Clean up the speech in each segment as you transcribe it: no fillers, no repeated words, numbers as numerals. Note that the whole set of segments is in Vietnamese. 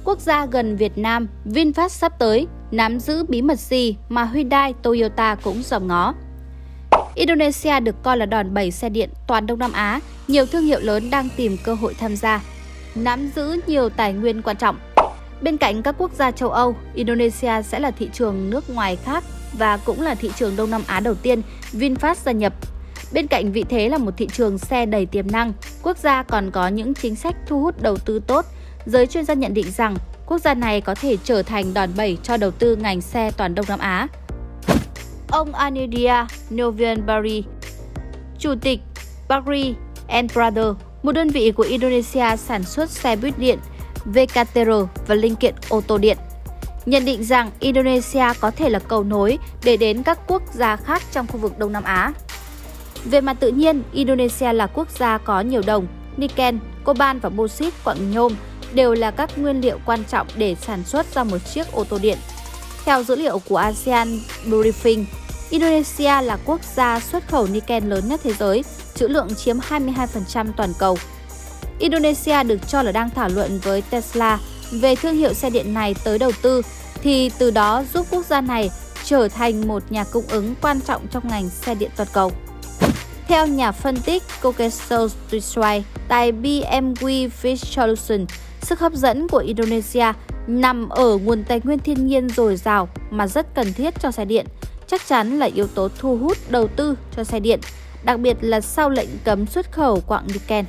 Quốc gia gần Việt Nam, VinFast sắp tới nắm giữ bí mật gì mà Hyundai, Toyota cũng dòm ngó. Indonesia được coi là đòn bẩy xe điện toàn Đông Nam Á, nhiều thương hiệu lớn đang tìm cơ hội tham gia, nắm giữ nhiều tài nguyên quan trọng. Bên cạnh các quốc gia châu Âu, Indonesia sẽ là thị trường nước ngoài khác và cũng là thị trường Đông Nam Á đầu tiên VinFast gia nhập. Bên cạnh vị thế là một thị trường xe đầy tiềm năng, quốc gia còn có những chính sách thu hút đầu tư tốt. Giới chuyên gia nhận định rằng quốc gia này có thể trở thành đòn bẩy cho đầu tư ngành xe toàn Đông Nam Á. Ông Anidia Novian Bari, Chủ tịch Bari Brothers, một đơn vị của Indonesia sản xuất xe buýt điện, VKTR và linh kiện ô tô điện, nhận định rằng Indonesia có thể là cầu nối để đến các quốc gia khác trong khu vực Đông Nam Á. Về mặt tự nhiên, Indonesia là quốc gia có nhiều đồng, niken, coban và bauxit, quặng nhôm đều là các nguyên liệu quan trọng để sản xuất ra một chiếc ô tô điện. Theo dữ liệu của ASEAN Briefing, Indonesia là quốc gia xuất khẩu niken lớn nhất thế giới, trữ lượng chiếm 22% toàn cầu. Indonesia được cho là đang thảo luận với Tesla về thương hiệu xe điện này tới đầu tư, thì từ đó giúp quốc gia này trở thành một nhà cung ứng quan trọng trong ngành xe điện toàn cầu. Theo nhà phân tích Kokeso Triswai tại BMW Fish Solutions, sức hấp dẫn của Indonesia nằm ở nguồn tài nguyên thiên nhiên dồi dào mà rất cần thiết cho xe điện, chắc chắn là yếu tố thu hút đầu tư cho xe điện, đặc biệt là sau lệnh cấm xuất khẩu quặng niken.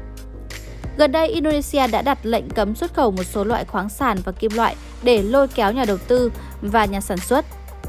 Gần đây, Indonesia đã đặt lệnh cấm xuất khẩu một số loại khoáng sản và kim loại để lôi kéo nhà đầu tư và nhà sản xuất.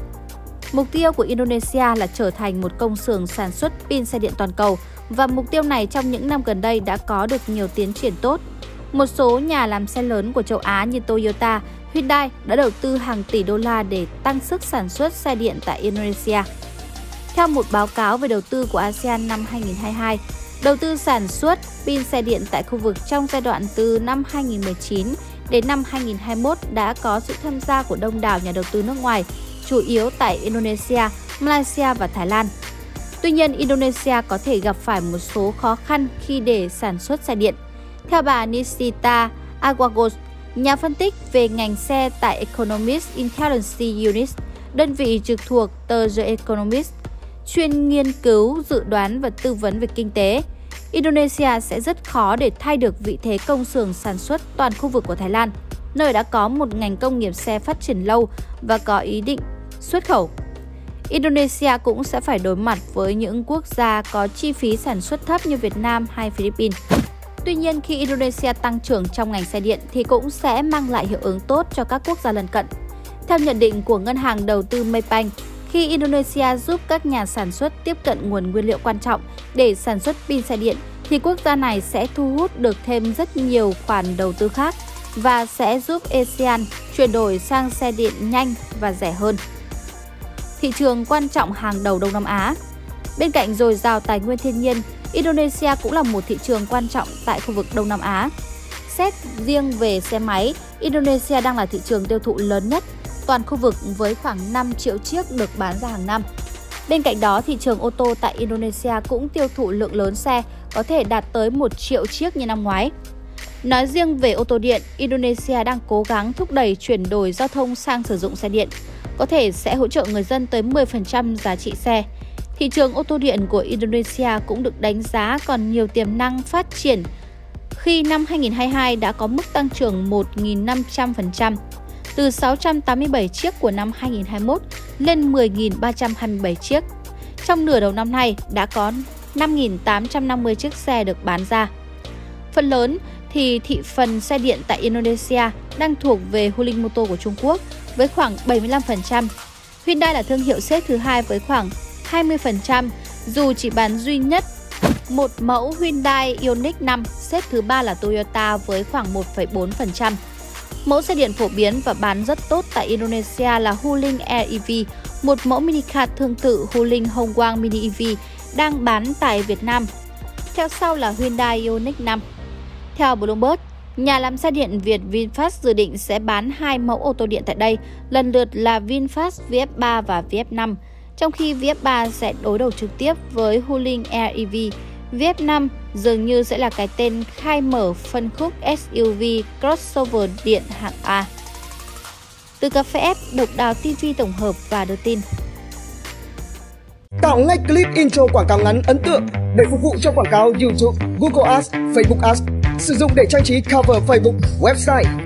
Mục tiêu của Indonesia là trở thành một công xưởng sản xuất pin xe điện toàn cầu, và mục tiêu này trong những năm gần đây đã có được nhiều tiến triển tốt. Một số nhà làm xe lớn của châu Á như Toyota, Hyundai đã đầu tư hàng tỷ đô la để tăng sức sản xuất xe điện tại Indonesia. Theo một báo cáo về đầu tư của ASEAN năm 2022, đầu tư sản xuất pin xe điện tại khu vực trong giai đoạn từ năm 2019 đến năm 2021 đã có sự tham gia của đông đảo nhà đầu tư nước ngoài, chủ yếu tại Indonesia, Malaysia và Thái Lan. Tuy nhiên, Indonesia có thể gặp phải một số khó khăn khi để sản xuất xe điện. Theo bà Nisita Agwagos, nhà phân tích về ngành xe tại Economist Intelligence Unit, đơn vị trực thuộc tờ The Economist, chuyên nghiên cứu, dự đoán và tư vấn về kinh tế, Indonesia sẽ rất khó để thay được vị thế công xưởng sản xuất toàn khu vực của Thái Lan, nơi đã có một ngành công nghiệp xe phát triển lâu và có ý định xuất khẩu. Indonesia cũng sẽ phải đối mặt với những quốc gia có chi phí sản xuất thấp như Việt Nam hay Philippines. Tuy nhiên, khi Indonesia tăng trưởng trong ngành xe điện thì cũng sẽ mang lại hiệu ứng tốt cho các quốc gia lân cận. Theo nhận định của ngân hàng đầu tư Maybank, khi Indonesia giúp các nhà sản xuất tiếp cận nguồn nguyên liệu quan trọng để sản xuất pin xe điện, thì quốc gia này sẽ thu hút được thêm rất nhiều khoản đầu tư khác và sẽ giúp ASEAN chuyển đổi sang xe điện nhanh và rẻ hơn. Thị trường quan trọng hàng đầu Đông Nam Á. Bên cạnh dồi dào tài nguyên thiên nhiên, Indonesia cũng là một thị trường quan trọng tại khu vực Đông Nam Á. Xét riêng về xe máy, Indonesia đang là thị trường tiêu thụ lớn nhất toàn khu vực với khoảng 5 triệu chiếc được bán ra hàng năm. Bên cạnh đó, thị trường ô tô tại Indonesia cũng tiêu thụ lượng lớn xe, có thể đạt tới 1 triệu chiếc như năm ngoái. Nói riêng về ô tô điện, Indonesia đang cố gắng thúc đẩy chuyển đổi giao thông sang sử dụng xe điện, có thể sẽ hỗ trợ người dân tới 10% giá trị xe. Thị trường ô tô điện của Indonesia cũng được đánh giá còn nhiều tiềm năng phát triển khi năm 2022 đã có mức tăng trưởng 1.500%, từ 687 chiếc của năm 2021 lên 10.327 chiếc. Trong nửa đầu năm nay đã có 5.850 chiếc xe được bán ra. Phần lớn thì thị phần xe điện tại Indonesia đang thuộc về Wuling Motor của Trung Quốc với khoảng 75%. Hyundai là thương hiệu xếp thứ hai với khoảng 20%, dù chỉ bán duy nhất một mẫu Hyundai Ioniq 5, xếp thứ ba là Toyota với khoảng 1,4%. Mẫu xe điện phổ biến và bán rất tốt tại Indonesia là Wuling Air EV, một mẫu minicar tương tự Wuling Hongguang Mini EV đang bán tại Việt Nam. Theo sau là Hyundai Ioniq 5. Theo Bloomberg, nhà làm xe điện Việt VinFast dự định sẽ bán 2 mẫu ô tô điện tại đây, lần lượt là VinFast VF3 và VF5, trong khi VF3 sẽ đối đầu trực tiếp với Wuling Air EV VF5 dường như sẽ là cái tên khai mở phân khúc SUV crossover điện hạng A. Từ Cà Phê App, Độc Đáo TV tổng hợp và đưa tin. Tạo ngay clip intro quảng cáo ngắn ấn tượng để phục vụ cho quảng cáo YouTube, Google Ads, Facebook Ads. Sử dụng để trang trí cover Facebook, website,